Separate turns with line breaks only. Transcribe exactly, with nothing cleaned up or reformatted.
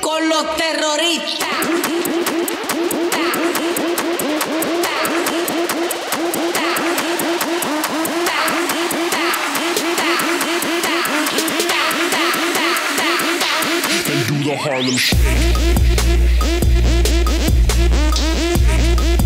con los terroristas.
And do the Harlem Shake.